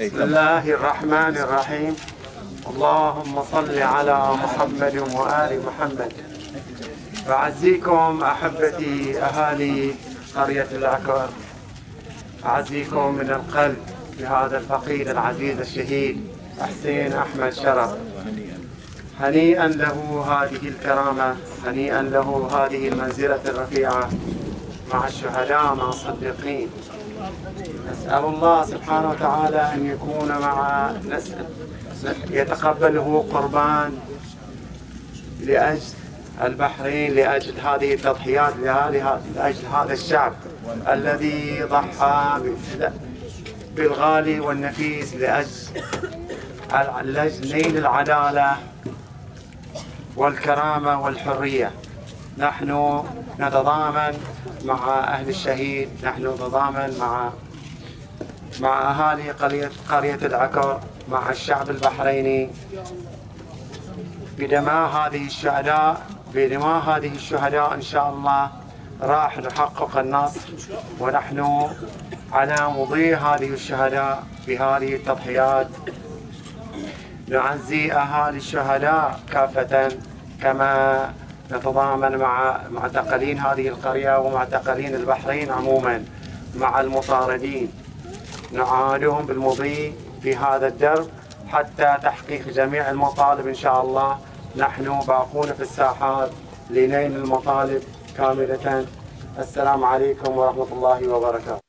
بسم الله الرحمن الرحيم. اللهم صل على محمد وآل محمد. أعزيكم أحبتي أهالي قرية العكر، أعزيكم من القلب بهذا الفقيد العزيز الشهيد حسين أحمد شرف. هنيئا له هذه الكرامة، هنيئا له هذه المنزلة الرفيعة مع الشهداء مع الصديقين. نسأل الله سبحانه وتعالى أن يكون مع يتقبله قربان لأجل البحرين، لأجل هذه التضحيات، لأجل هذا الشعب الذي ضحى بالغالي والنفيس لأجل نيل العدالة والكرامة والحرية. نحن نتضامن مع أهل الشهيد، نحن نتضامن مع أهالي قرية العكر، مع الشعب البحريني بدماء هذه الشهداء. إن شاء الله راح نحقق النصر، ونحن على مضي هذه الشهداء بهذه التضحيات. نعزي أهالي الشهداء كافة، كما نتضامن مع معتقلين هذه القرية ومعتقلين البحرين عموما، مع المطاردين. نعاهدهم بالمضي في هذا الدرب حتى تحقيق جميع المطالب إن شاء الله. نحن باقون في الساحات لنيل المطالب كاملة. السلام عليكم ورحمة الله وبركاته.